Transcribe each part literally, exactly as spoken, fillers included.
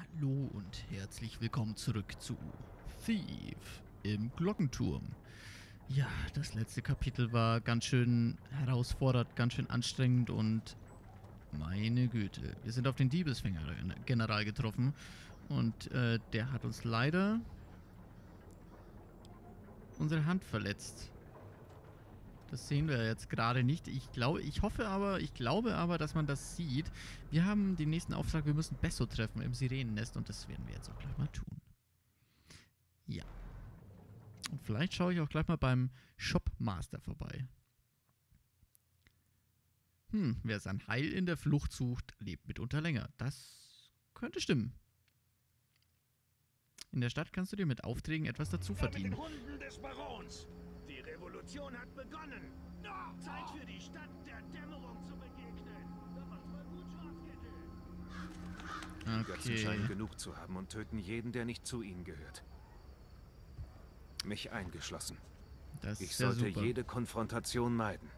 Hallo und herzlich willkommen zurück zu Thief im Glockenturm. Ja, das letzte Kapitel war ganz schön herausfordernd, ganz schön anstrengend und meine Güte, wir sind auf den Diebesfänger-General getroffen und äh, der hat uns leider unsere Hand verletzt. Das sehen wir jetzt gerade nicht. Ich glaube, ich hoffe aber, ich glaube aber, dass man das sieht. Wir haben den nächsten Auftrag, wir müssen Besso treffen im Sirenennest und das werden wir jetzt auch gleich mal tun. Ja. Und vielleicht schaue ich auch gleich mal beim Shopmaster vorbei. Hm, wer sein Heil in der Flucht sucht, lebt mitunter länger. Das könnte stimmen. In der Stadt kannst du dir mit Aufträgen etwas dazu verdienen. Mit den Hunden des Barons. Die Revolution hat begonnen. Zeit für die Stadt der Dämmerung zu begegnen. Da macht's mal gut, Schwarzkittel. Die Götzen Okay. scheinen genug zu haben und töten jeden, der nicht zu ihnen gehört. Mich eingeschlossen. Das Ich ist ja sollte super. jede Konfrontation meiden.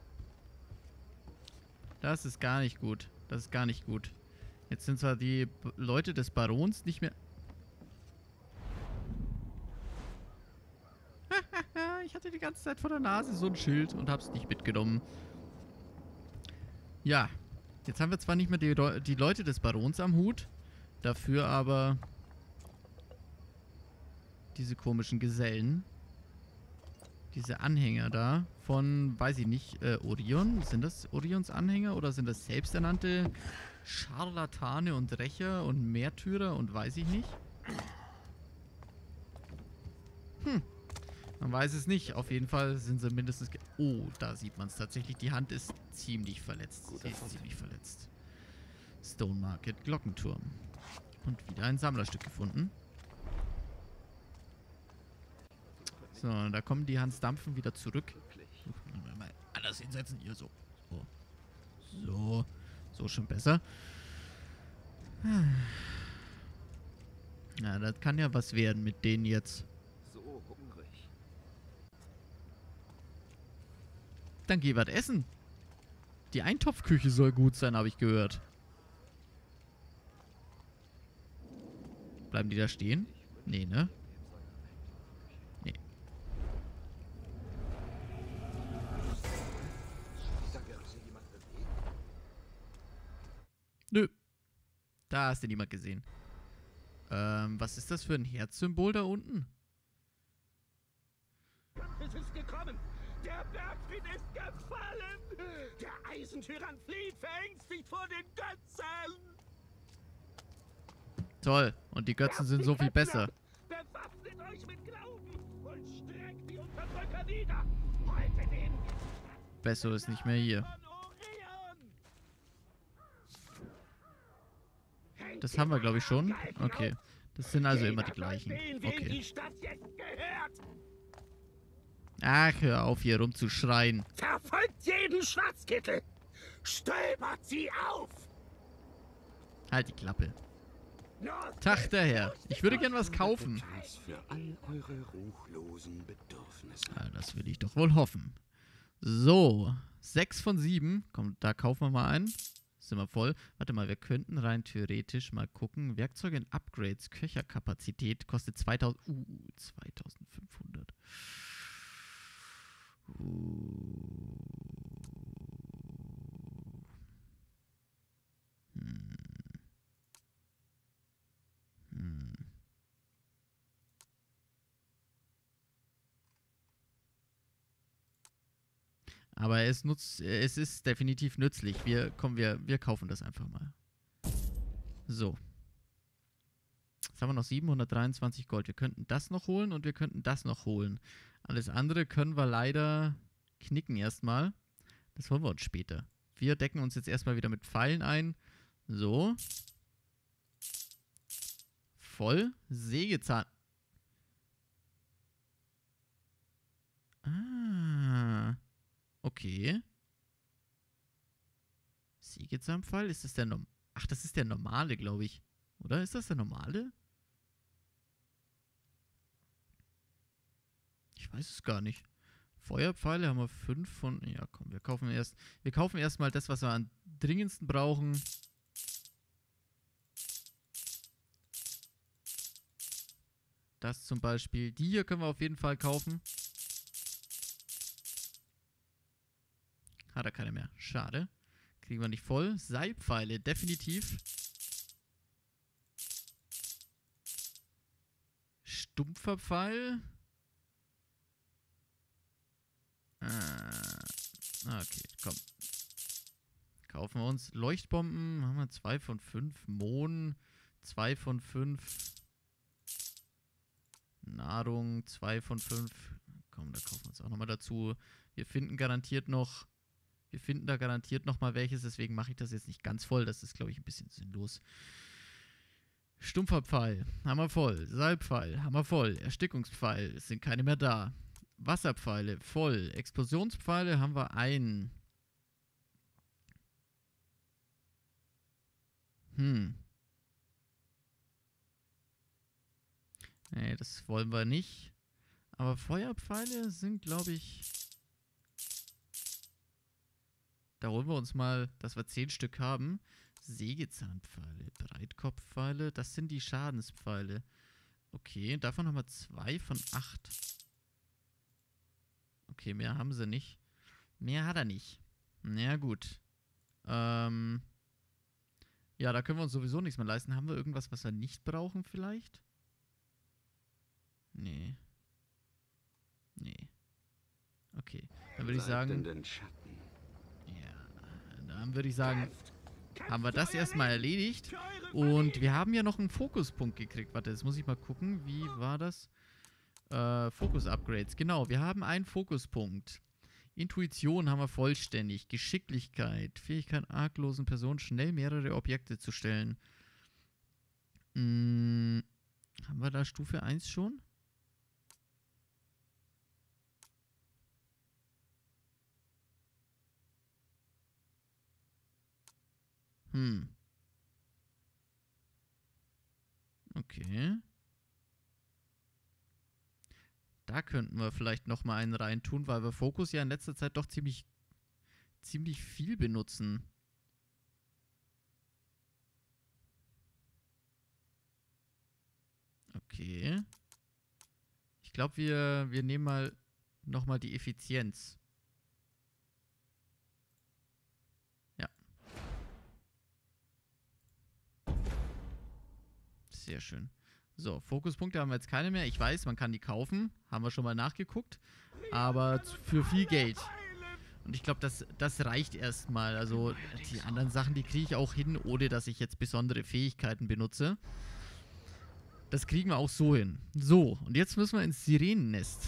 Das ist gar nicht gut. Das ist gar nicht gut. Jetzt sind zwar die B- Leute des Barons nicht mehr... Ich hatte die ganze Zeit vor der Nase so ein Schild und hab's nicht mitgenommen. Ja, jetzt haben wir zwar nicht mehr die, Leu- die Leute des Barons am Hut, dafür aber diese komischen Gesellen. Diese Anhänger da von, weiß ich nicht, äh, Orion? Sind das Orions Anhänger oder sind das selbsternannte Scharlatane und Rächer und Märtyrer und weiß ich nicht? Hm. Man weiß es nicht. Auf jeden Fall sind sie mindestens... ge- Oh, da sieht man es tatsächlich. Die Hand ist ziemlich verletzt. Guter Sie ist Fund. ziemlich verletzt. Stone Market Glockenturm. Und wieder ein Sammlerstück gefunden. So, da kommen die Hans Dampfen wieder zurück. Mal anders hinsetzen. Hier so. So. So. So schon besser. Na, das kann ja was werden mit denen jetzt. So hungrig. Dann geh was essen. Die Eintopfküche soll gut sein, habe ich gehört. Bleiben die da stehen? Nee, ne? Nee. Nö. Da hast du niemand gesehen. Ähm, was ist das für ein Herzsymbol da unten? Es ist gekommen. Der Bergfried ist gefallen. Der Eisentyrann flieht verängstigt vor den Götzen. Toll. Und die Götzen sind so viel besser. Bewaffnet euch mit Glauben und streckt die Unterdrücker nieder. Heute nehmen wir die Stadt. Besso ist nicht mehr hier. Von Orion. Das haben wir, glaube ich, schon. Okay. Das sind also immer die gleichen. Wem die Okay. Stadt jetzt gehört. Ach, hör auf, hier rumzuschreien. Verfolgt jeden Schwarzkittel. Stöbert sie auf. Halt die Klappe. Los, Tag, der Herr. Ich würde gern was kaufen. Etwas für all eure ruchlosen Bedürfnisse. Ja, das will ich doch wohl hoffen. So, sechs von sieben. Komm, da kaufen wir mal ein. Sind wir voll. Warte mal, wir könnten rein theoretisch mal gucken. Werkzeuge in Upgrades, Köcherkapazität kostet zweitausend. Uh, zweitausendfünfhundert. Uh. Hm. Hm. Aber es nutzt, es ist definitiv nützlich. Wir, komm, wir, wir kaufen das einfach mal. So. Jetzt haben wir noch siebenhundertdreiundzwanzig Gold. Wir könnten das noch holen und wir könnten das noch holen. Alles andere können wir leider knicken erstmal. Das holen wir uns später. Wir decken uns jetzt erstmal wieder mit Pfeilen ein. So. Voll. Sägezahn. Ah. Okay. Sägezahnpfeil? Ist das der Norm... Ach, das ist der normale, glaube ich. Oder? Ist das der normale? Ich weiß es gar nicht. Feuerpfeile haben wir fünf von... Ja, komm, wir kaufen erst... Wir kaufen erstmal das, was wir am dringendsten brauchen. Das zum Beispiel. Die hier können wir auf jeden Fall kaufen. Hat er keine mehr. Schade. Kriegen wir nicht voll. Seilpfeile, definitiv. Stumpfer Pfeil. Ah, okay, komm. Kaufen wir uns. Leuchtbomben. Haben wir zwei von fünf. Mohn. zwei von fünf. Nahrung. zwei von fünf. Komm, da kaufen wir uns auch nochmal dazu. Wir finden garantiert noch. Wir finden da garantiert nochmal welches. Deswegen mache ich das jetzt nicht ganz voll. Das ist, glaube ich, ein bisschen sinnlos. Stumpfer Pfeil. Haben wir voll. Seilpfeil. Haben wir voll. Erstickungspfeil. Es sind keine mehr da. Wasserpfeile. Voll. Explosionspfeile haben wir einen. Hm. Nee, das wollen wir nicht. Aber Feuerpfeile sind, glaube ich... Da holen wir uns mal, dass wir zehn Stück haben. Sägezahnpfeile, Breitkopfpfeile, das sind die Schadenspfeile. Okay, davon haben wir zwei von acht. Okay, mehr haben sie nicht. Mehr hat er nicht. Na ja, gut. Ähm... Ja, da können wir uns sowieso nichts mehr leisten. Haben wir irgendwas, was wir nicht brauchen vielleicht? Nee. Nee. Okay. Dann würde ich sagen... Ja, dann würde ich sagen, haben wir das erstmal erledigt. Und wir haben ja noch einen Fokuspunkt gekriegt. Warte, jetzt muss ich mal gucken. Wie war das? Äh, Fokus-Upgrades. Genau, wir haben einen Fokuspunkt. Intuition haben wir vollständig. Geschicklichkeit. Fähigkeit arglosen Personen schnell mehrere Objekte zu stellen. Hm, haben wir da Stufe eins schon? Hm. Okay. Da könnten wir vielleicht nochmal einen reintun, weil wir Fokus ja in letzter Zeit doch ziemlich, ziemlich viel benutzen. Okay. Ich glaube, wir, wir nehmen mal nochmal die Effizienz. Ja. Sehr schön. So, Fokuspunkte haben wir jetzt keine mehr. Ich weiß, man kann die kaufen. Haben wir schon mal nachgeguckt. Aber für viel Geld. Und ich glaube, das, das reicht erstmal. Also die anderen Sachen, die kriege ich auch hin, ohne dass ich jetzt besondere Fähigkeiten benutze. Das kriegen wir auch so hin. So, und jetzt müssen wir ins Sirenennest.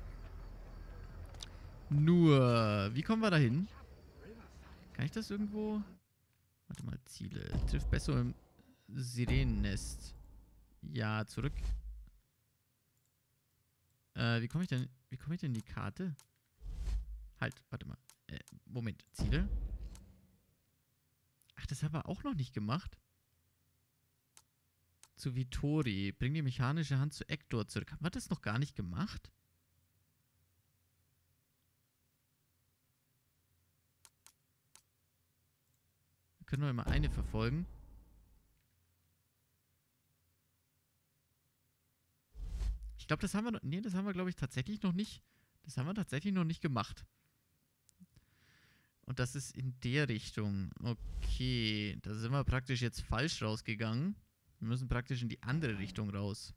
Nur, wie kommen wir da hin? Kann ich das irgendwo... Warte mal, Ziele. Trifft besser im Sirenennest. Ja, zurück. Äh, wie komme ich denn... Wie komme ich denn in die Karte? Halt, warte mal. Äh, Moment, Ziele? Ach, das haben wir auch noch nicht gemacht. Zu Vittori. Bring die mechanische Hand zu Ektor zurück. Haben wir das noch gar nicht gemacht? Wir können wir mal eine verfolgen. Ich glaube, das haben wir noch, nee, das haben wir, glaube ich, tatsächlich noch nicht. Das haben wir tatsächlich noch nicht gemacht. Und das ist in der Richtung. Okay, da sind wir praktisch jetzt falsch rausgegangen. Wir müssen praktisch in die andere Richtung raus.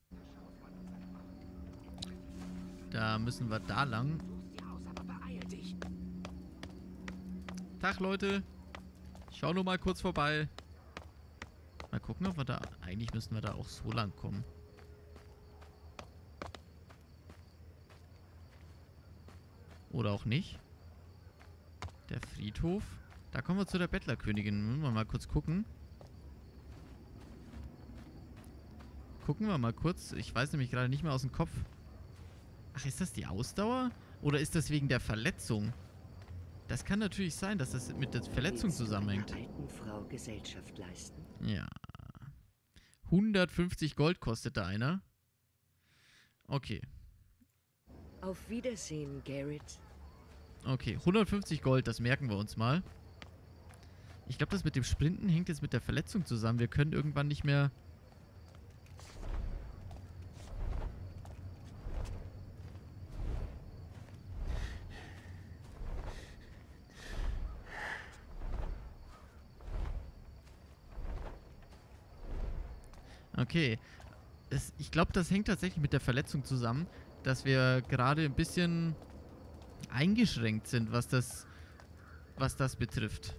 Da müssen wir da lang. Tag, Leute. Ich schau nur mal kurz vorbei. Mal gucken, ob wir da... Eigentlich müssen wir da auch so lang kommen. Oder auch nicht. Der Friedhof. Da kommen wir zu der Bettlerkönigin. Müssen wir mal kurz gucken. Gucken wir mal kurz. Ich weiß nämlich gerade nicht mehr aus dem Kopf. Ach, ist das die Ausdauer? Oder ist das wegen der Verletzung? Das kann natürlich sein, dass das mit der Verletzung zusammenhängt. Alten Frau Gesellschaft leisten. Ja. hundertfünfzig Gold kostet da einer. Okay. Auf Wiedersehen, Garrett. Okay, hundertfünfzig Gold, das merken wir uns mal. Ich glaube, das mit dem Sprinten hängt jetzt mit der Verletzung zusammen. Wir können irgendwann nicht mehr... Okay. Es, ich glaube, das hängt tatsächlich mit der Verletzung zusammen, dass wir gerade ein bisschen eingeschränkt sind, was das, was das betrifft.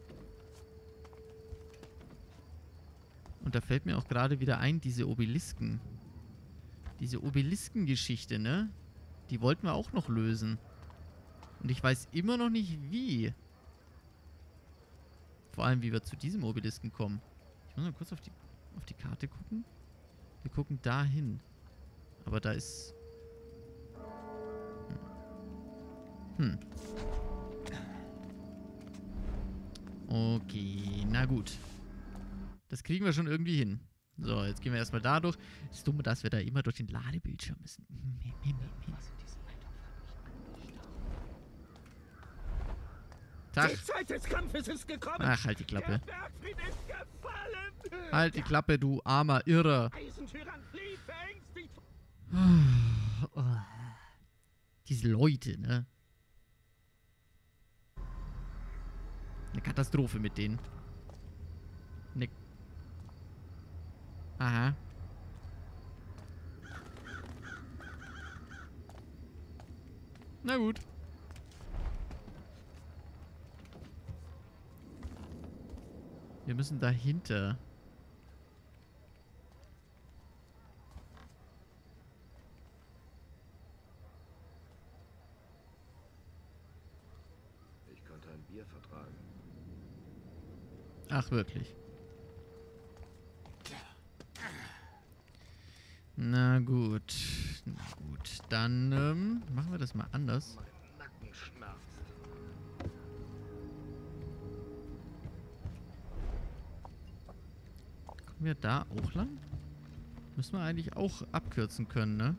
Und da fällt mir auch gerade wieder ein, diese Obelisken. Diese Obelisken-Geschichte, ne? Die wollten wir auch noch lösen. Und ich weiß immer noch nicht, wie. Vor allem, wie wir zu diesem Obelisken kommen. Ich muss mal kurz auf die, auf die Karte gucken. Wir gucken dahin. Aber da ist... Hm. Okay, na gut. Das kriegen wir schon irgendwie hin. So, jetzt gehen wir erstmal da durch. Das ist dumm, dass wir da immer durch den Ladebildschirm müssen. Tag. Die Zeit des Kampfes ist gekommen. Ach, halt die Klappe. Der Bergfried ist gefallen. Halt die Klappe, du armer Irrer. Eisentyrann flieht verängstigt. Oh. Diese Leute, ne? Eine Katastrophe mit denen. Ne. Aha. Na gut. Wir müssen dahinter. Ich könnte ein Bier vertragen. Ach, wirklich. Na gut. Na gut. Dann ähm, machen wir das mal anders. Mein Nacken schmerzt. Kommen wir da auch lang? Müssen wir eigentlich auch abkürzen können, ne?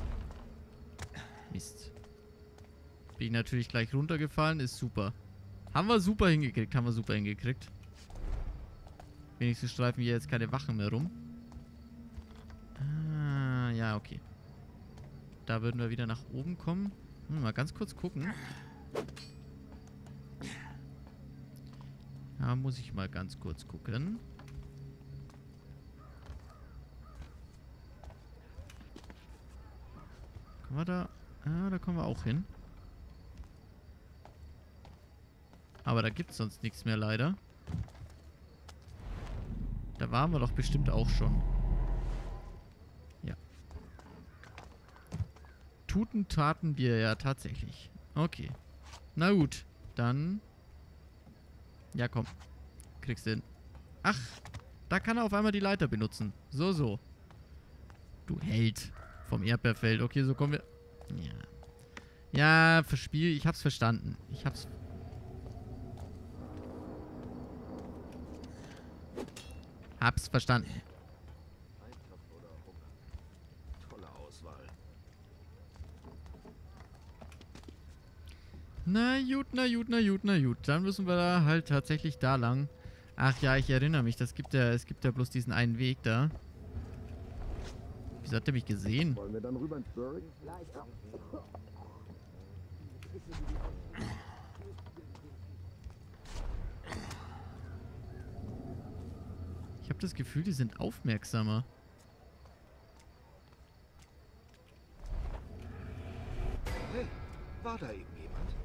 Mist. Bin ich natürlich gleich runtergefallen. Ist super. Haben wir super hingekriegt. Haben wir super hingekriegt. Wenigstens streifen wir jetzt keine Wachen mehr rum. Ah, ja, okay. Da würden wir wieder nach oben kommen. Hm, mal ganz kurz gucken. Da muss ich mal ganz kurz gucken. Kommen wir da... Ah, da kommen wir auch hin. Aber da gibt es sonst nichts mehr, leider. Da waren wir doch bestimmt auch schon. Ja. Tuten taten wir ja tatsächlich. Okay. Na gut. Dann... Ja, komm. Kriegst du hin. Ach, da kann er auf einmal die Leiter benutzen. So, so. Du Held vom Erdbeerfeld. Okay, so kommen wir... Ja. Ja, verspiel... Ich hab's verstanden. Ich hab's... Hab's verstanden. Eintopf oder Hunger. Tolle Auswahl. Na gut, na gut, na gut, na gut. Dann müssen wir da halt tatsächlich da lang. Ach ja, ich erinnere mich. Das gibt ja, es gibt ja bloß diesen einen Weg da. Wieso hat der mich gesehen? Wollen wir dann rüber ins Bury? Ich habe das Gefühl, die sind aufmerksamer. Hey, war da eben jemand?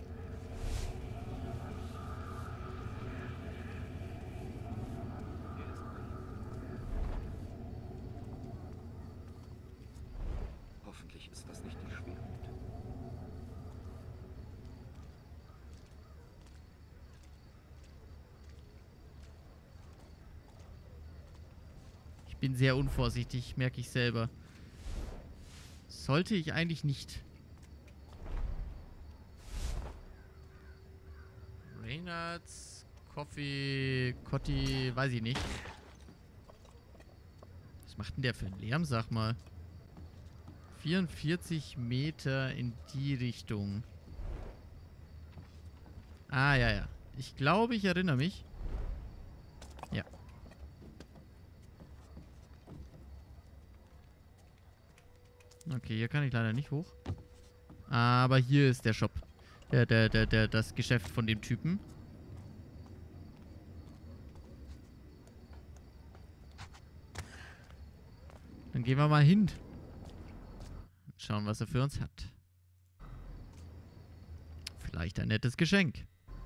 Hoffentlich ist das nicht die Schwermut. Ich bin sehr unvorsichtig, merke ich selber. Sollte ich eigentlich nicht. Reynolds, Coffee, Cotti, weiß ich nicht. Was macht denn der für einen Lärm, sag mal? vierundvierzig Meter in die Richtung. Ah, ja, ja. Ich glaube, ich erinnere mich. Ja. Okay, hier kann ich leider nicht hoch. Aber hier ist der Shop. Der, der, der, der, das Geschäft von dem Typen. Dann gehen wir mal hin. Und schauen, was er für uns hat. Vielleicht ein nettes Geschenk.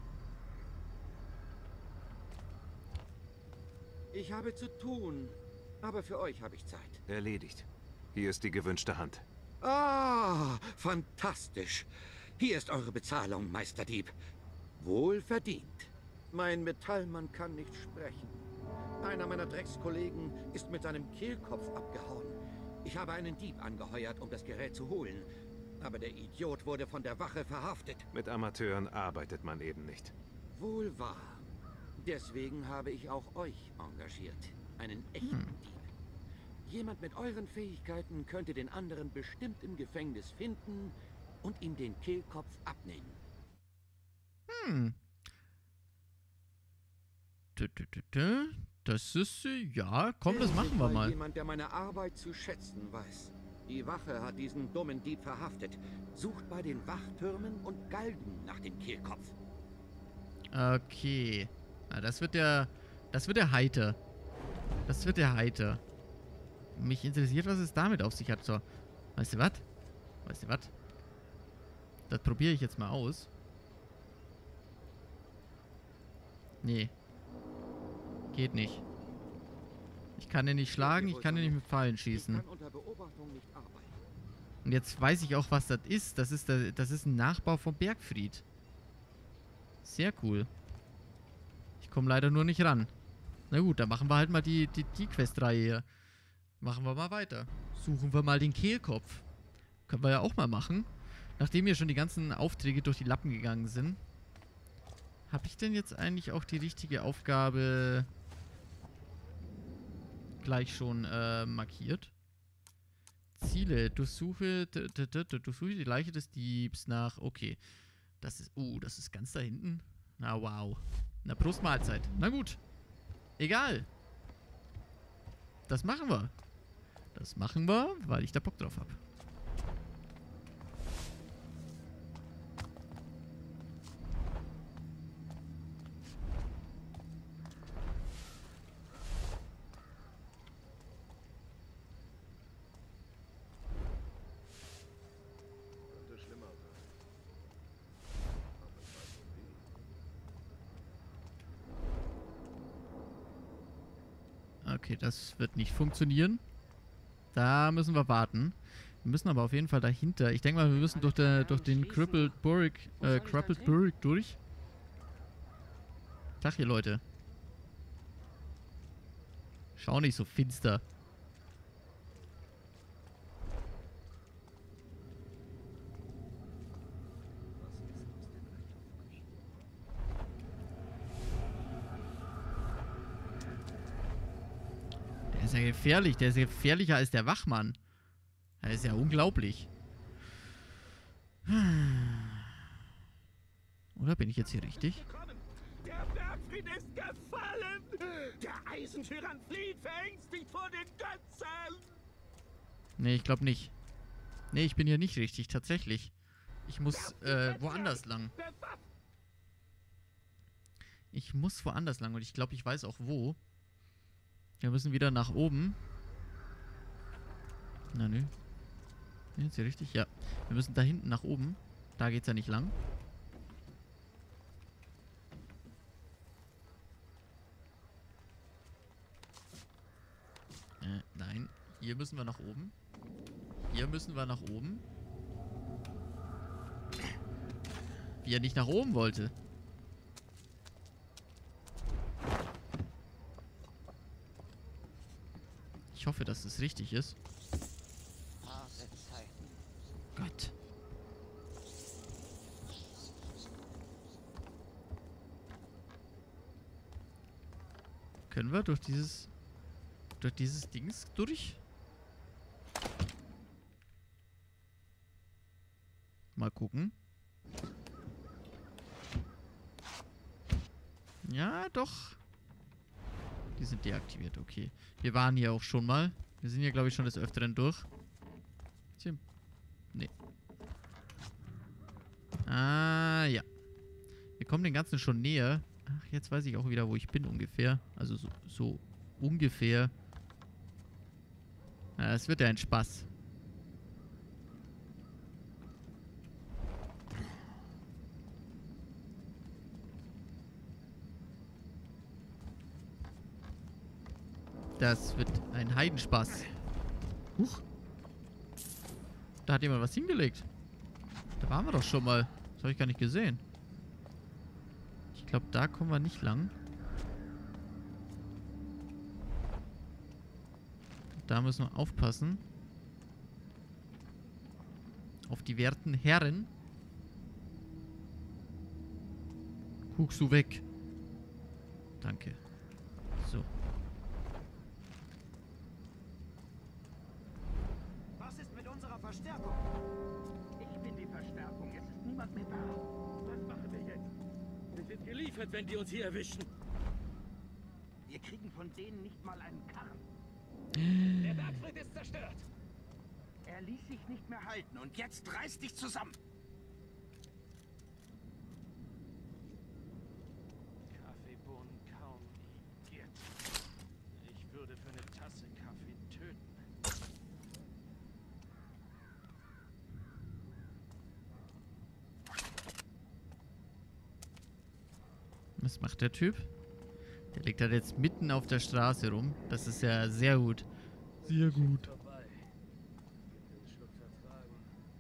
Ich habe zu tun, aber für euch habe ich Zeit. Erledigt. Hier ist die gewünschte Hand. Ah, fantastisch. Hier ist eure Bezahlung, Meisterdieb. Wohl verdient. Mein Metallmann kann nicht sprechen. Einer meiner Dreckskollegen ist mit seinem Kehlkopf abgehauen. Ich habe einen Dieb angeheuert, um das Gerät zu holen. Aber der Idiot wurde von der Wache verhaftet. Mit Amateuren arbeitet man eben nicht. Wohl wahr. Deswegen habe ich auch euch engagiert. Einen echten Hm. Dieb. Jemand mit euren Fähigkeiten könnte den anderen bestimmt im Gefängnis finden und ihm den Kehlkopf abnehmen. Hm. Tü, tü, tü, tü. Das ist, äh, ja, komm, das machen wir mal. Jemand, der meine Arbeit zu schätzen weiß. Die Wache hat diesen dummen Dieb verhaftet. Sucht bei den Wachtürmen und Galgen nach dem Kehlkopf. Okay. Na, das wird ja, das wird ja heiter. Das wird ja heiter. Mich interessiert, was es damit auf sich hat. So, weißt du was? Weißt du was? Das probiere ich jetzt mal aus. Nee. Geht nicht. Ich kann den nicht schlagen, ich kann den nicht mit Pfeilen schießen. Ich kann unter Beobachtung nicht arbeiten. Und jetzt weiß ich auch, was das ist. Das ist, der, das ist ein Nachbau vom Bergfried. Sehr cool. Ich komme leider nur nicht ran. Na gut, dann machen wir halt mal die, die, die Questreihe hier. Machen wir mal weiter. Suchen wir mal den Kehlkopf. Können wir ja auch mal machen. Nachdem hier schon die ganzen Aufträge durch die Lappen gegangen sind. Habe ich denn jetzt eigentlich auch die richtige Aufgabe gleich schon äh, markiert? Ziele. Durchsuche, durchsuche die Leiche des Diebs nach... Okay. Das ist... Uh, das ist ganz da hinten. Na, wow. Na, Prost Mahlzeit. Na gut. Egal. Das machen wir. Das machen wir, weil ich da Bock drauf habe. Okay, das wird nicht funktionieren. Da müssen wir warten. Wir müssen aber auf jeden Fall dahinter. Ich denke mal, wir müssen durch, der, durch den Crippled Burg, äh, Crippled Burg durch. Tag hier, Leute. Schau nicht so finster. Der ist ja gefährlich. Der ist gefährlicher als der Wachmann. Das ist ja unglaublich. Oder bin ich jetzt hier richtig? Der Bergfried ist gefallen! Der Eisentyrann flieht verängstigt vor den Götzen! Nee, ich glaube nicht. Nee, ich bin hier nicht richtig, tatsächlich. Ich muss äh, woanders lang. Ich muss woanders lang und ich glaube, ich weiß auch wo. Wir müssen wieder nach oben. Na nö. Ist hier richtig? Ja. Wir müssen da hinten nach oben. Da geht's ja nicht lang. Äh, nein. Hier müssen wir nach oben. Hier müssen wir nach oben. Wie er nicht nach oben wollte. Ich hoffe, dass es richtig ist. Gott. Können wir durch dieses... durch dieses Dings durch? Mal gucken. Ja, doch. Die sind deaktiviert, okay. Wir waren hier auch schon mal. Wir sind hier, glaube ich, schon des Öfteren durch. Tja. Nee. Ah, ja. Wir kommen den Ganzen schon näher. Ach, jetzt weiß ich auch wieder, wo ich bin ungefähr. Also so, so ungefähr. Ja, Es wird ja ein Spaß. Das wird ein Heidenspaß. Huch. Da hat jemand was hingelegt. Da waren wir doch schon mal. Das habe ich gar nicht gesehen. Ich glaube, da kommen wir nicht lang. Da müssen wir aufpassen. Auf die werten Herren. Guckst du weg. Danke. So. Was ist mit unserer Verstärkung? Ich bin die Verstärkung. Jetzt ist niemand mehr da. Was machen wir jetzt? Wir sind geliefert, wenn die uns hier erwischen. Wir kriegen von denen nicht mal einen Karren. Der Bergfried ist zerstört. Er ließ sich nicht mehr halten und jetzt reiß dich zusammen. Kaffeebohnen kaum igiert. Ich würde für eine Tasse Kaffee töten. Was macht der Typ? Der liegt halt jetzt mitten auf der Straße rum. Das ist ja sehr gut. Sehr gut. Vorbei. Den Schluck vertragen.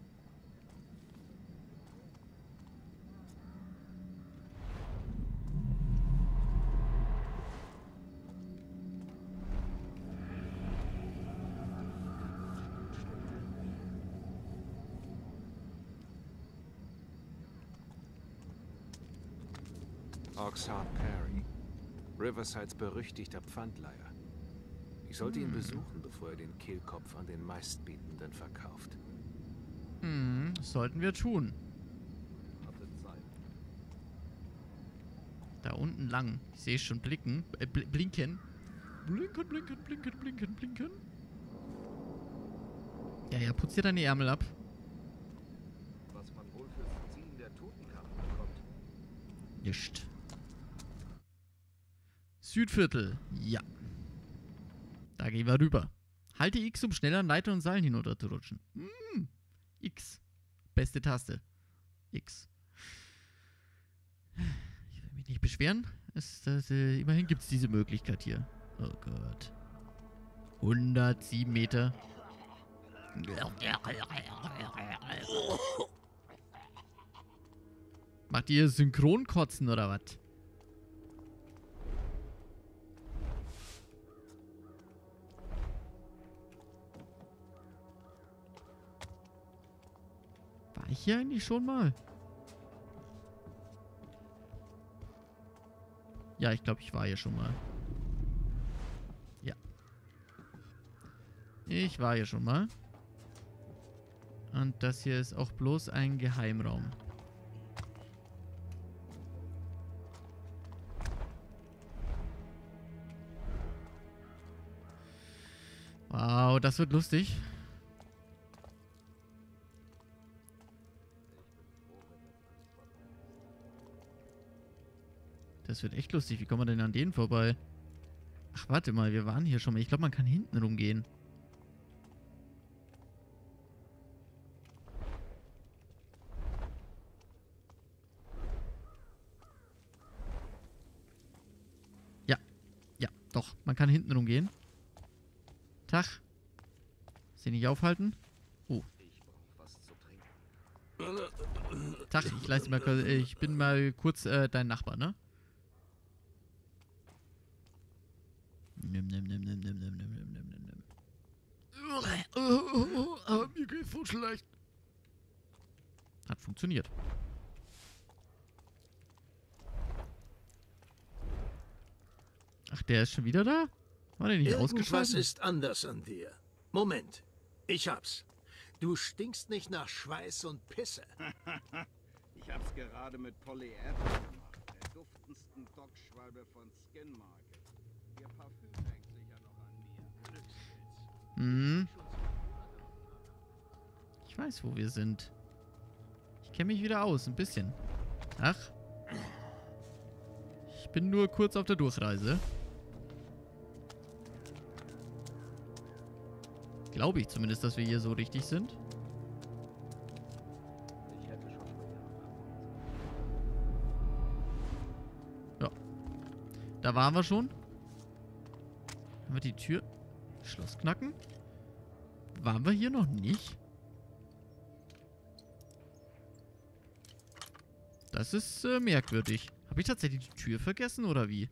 Oxheart Perry. Riversides berüchtigter Pfandleiher. Ich sollte ihn besuchen, bevor er den Kehlkopf an den Meistbietenden verkauft. Hm, das sollten wir tun. Da unten lang. Ich sehe schon blicken. Äh, bl blinken. Blinken, blinken, blinken, blinken, blinken. Ja, ja, putz dir deine Ärmel ab. Was man wohl fürs Ziehen der Totenkammer bekommt. Nicht. Südviertel. Ja. Da gehen wir rüber. Halte X, um schneller an Leitern und Seilen hinunter zu rutschen. Mm. X. Beste Taste. X. Ich will mich nicht beschweren. Es, das, äh, immerhin gibt es diese Möglichkeit hier. Oh Gott. hundertsieben Meter. Macht ihr Synchronkotzen oder was? War ich hier eigentlich schon mal? Ja, ich glaube, ich war hier schon mal. Ja. Ich war hier schon mal. Und das hier ist auch bloß ein Geheimraum. Wow, das wird lustig. Das wird echt lustig. Wie kommen wir denn an denen vorbei? Ach, warte mal, wir waren hier schon mal. Ich glaube, man kann hinten rumgehen. Ja. Ja, doch. Man kann hinten rumgehen. Tag. Sie nicht aufhalten? Oh. Tag, ich leiste mal kurz. Ich bin mal kurz äh, dein Nachbar, ne? Nimm, nimm, nimm, nimm, nimm, nimm, nimm, nimm, nimm, nimm. Oh, oh, oh, oh, mir geht's so schlecht. Hat funktioniert. Ach, der ist schon wieder da? War der nicht Irgendwas ausgeschaltet? ist anders an dir. Moment, ich hab's. Du stinkst nicht nach Schweiß und Pisse. Ich hab's gerade mit Polly Evans gemacht, der duftendsten Dogschwalbe von Skin Market. Ihr Parfüm hängt sicher noch an mir. Hm. Ich weiß, wo wir sind. Ich kenne mich wieder aus, ein bisschen. Ach. Ich bin nur kurz auf der Durchreise. Glaube ich zumindest, dass wir hier so richtig sind. Ich hätte schon früher. Ja. Da waren wir schon. Haben wir die Tür... Schloss knacken? Waren wir hier noch nicht? Das ist äh, merkwürdig. Habe ich tatsächlich die Tür vergessen oder wie?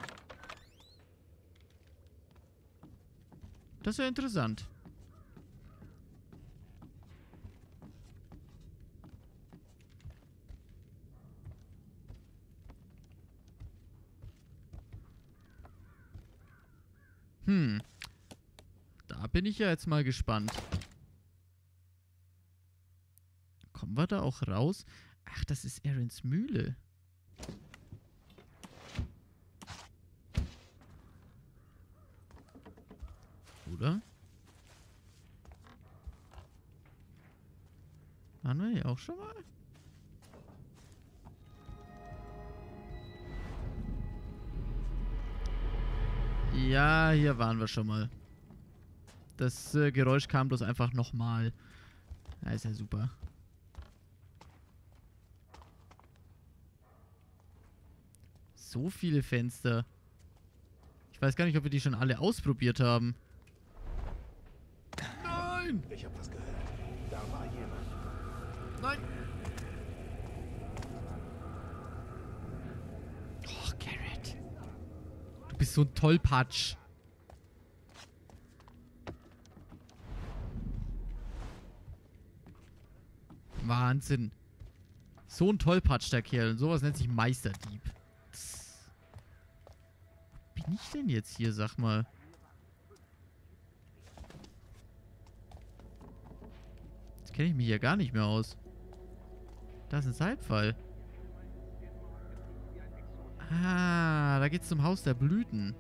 Das ist ja interessant. Hm. Da bin ich ja jetzt mal gespannt. Kommen wir da auch raus? Ach, das ist Aarons Mühle. Oder? Waren wir hier auch schon mal? Ja, hier waren wir schon mal. Das äh, Geräusch kam bloß einfach nochmal. Ja, ist ja super. So viele Fenster. Ich weiß gar nicht, ob wir die schon alle ausprobiert haben. Nein! Ich hab was gehört. Da war jemand. Nein! Oh, Garrett. Du bist so ein Tollpatsch. Wahnsinn. So ein Tollpatsch, der Kerl. Und sowas nennt sich Meisterdieb. Psst. Wo bin ich denn jetzt hier, sag mal? Jetzt kenne ich mich ja gar nicht mehr aus. Da ist ein Seilpfeil. Ah, da geht's zum Haus der Blüten.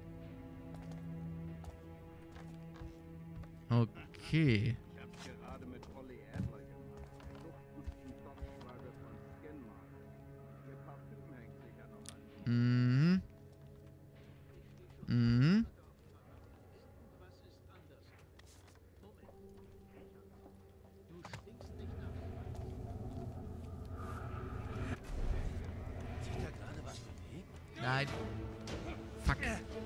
Okay. Ich hab's gerade mit Polly Adler gemacht. Duftesten Dockschwalbe von Skinmarket. Ihr Parfüm hängt sicher noch an. Mhm. Mhm. Sieht da gerade was bewegt? Nein. Fuck.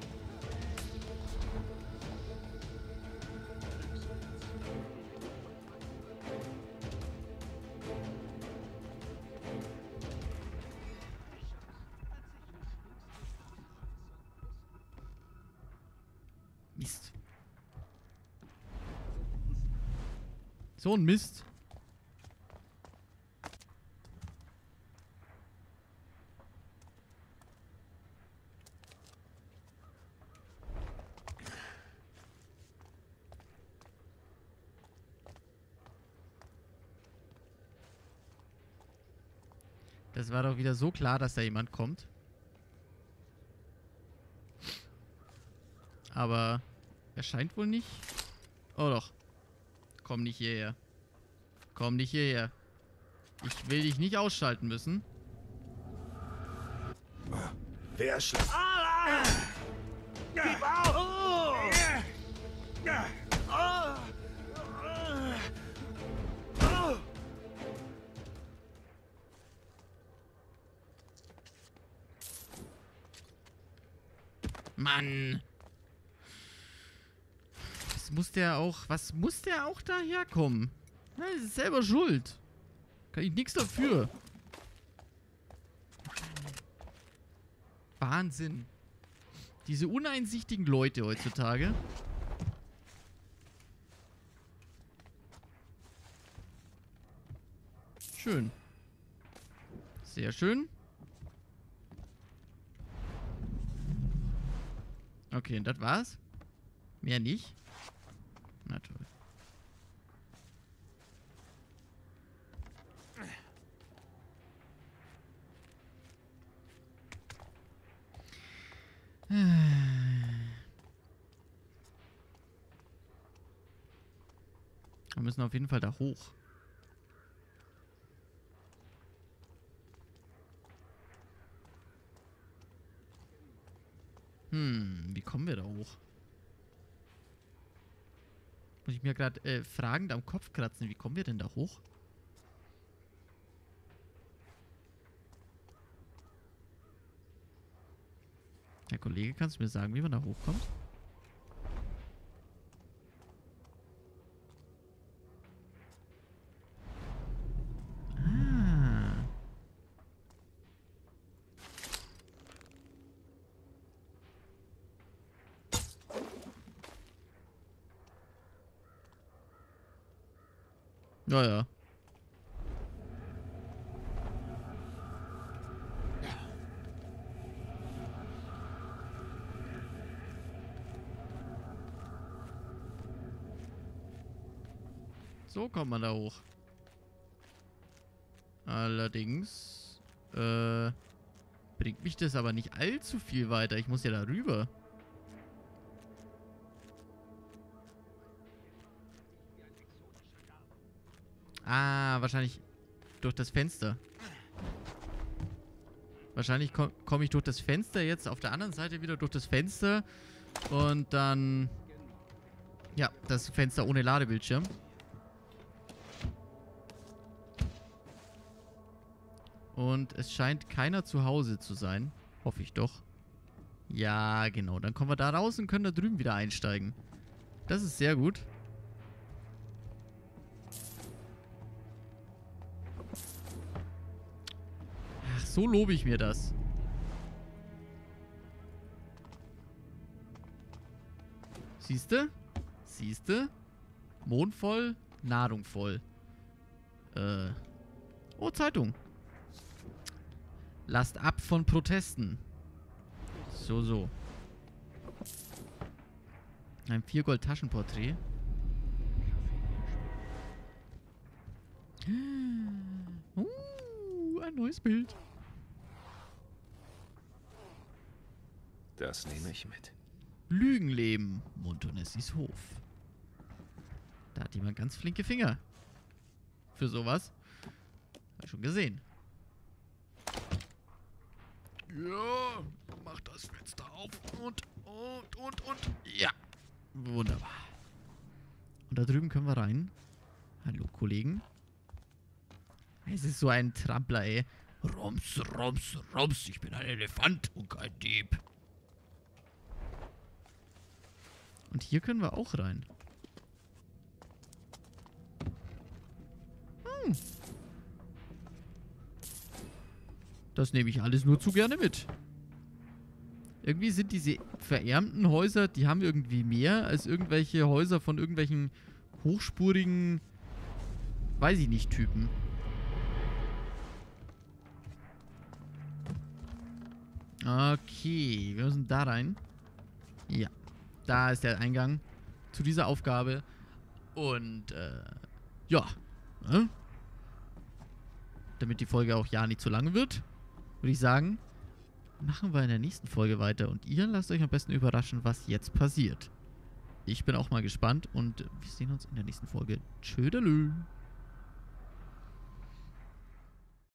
Mist. So ein Mist. Das war doch wieder so klar, dass da jemand kommt. Aber er scheint wohl nicht. Oh doch. Komm nicht hierher. Komm nicht hierher. Ich will dich nicht ausschalten müssen. Wer schlägt? Gib auf! Mann. Was muss der auch... Was muss der auch daherkommen? Na, das ist selber schuld. Kann ich nichts dafür. Wahnsinn. Diese uneinsichtigen Leute heutzutage. Schön. Sehr schön. Okay, und das war's? Mehr nicht? Na toll. Wir müssen auf jeden Fall da hoch. Hm, wie kommen wir da hoch? Muss ich mir gerade äh, fragend am Kopf kratzen. Wie kommen wir denn da hoch? Herr Kollege, kannst du mir sagen, wie man da hochkommt? Ah. Ja, ja. So kommt man da hoch. Allerdings äh, bringt mich das aber nicht allzu viel weiter. Ich muss ja da rüber. Ah, wahrscheinlich durch das Fenster. Wahrscheinlich komme komm ich durch das Fenster jetzt auf der anderen Seite wieder durch das Fenster. Und dann... Ja, das Fenster ohne Ladebildschirm. Und es scheint keiner zu Hause zu sein. Hoffe ich doch. Ja, genau. Dann kommen wir da raus und können da drüben wieder einsteigen. Das ist sehr gut. Ach, so lobe ich mir das. Siehste? Siehste? Mond voll, Nahrung voll. Äh. Oh, Zeitung. Lasst ab von Protesten. So, so. Ein vier Gold Taschenporträt. Uh, ein neues Bild. Das nehme ich mit. Lügenleben. Montonessis Hof. Da hat jemand ganz flinke Finger. Für sowas. Hab ich schon gesehen. Ja, mach das Fenster auf und, und, und, und. Ja, wunderbar. Und da drüben können wir rein. Hallo, Kollegen. Es ist so ein Trampler, ey. Rums, rums, rums. Ich bin ein Elefant und kein Dieb. Und hier können wir auch rein. Hm. Das nehme ich alles nur zu gerne mit. Irgendwie sind diese verärmten Häuser, die haben irgendwie mehr als irgendwelche Häuser von irgendwelchen hochspurigen, weiß ich nicht, Typen. Okay, wir müssen da rein. Ja, da ist der Eingang zu dieser Aufgabe. Und, äh, ja. Ne? Damit die Folge auch ja nicht zu lang wird, würde ich sagen, machen wir in der nächsten Folge weiter. Und ihr lasst euch am besten überraschen, was jetzt passiert. Ich bin auch mal gespannt und wir sehen uns in der nächsten Folge. Tschödelö.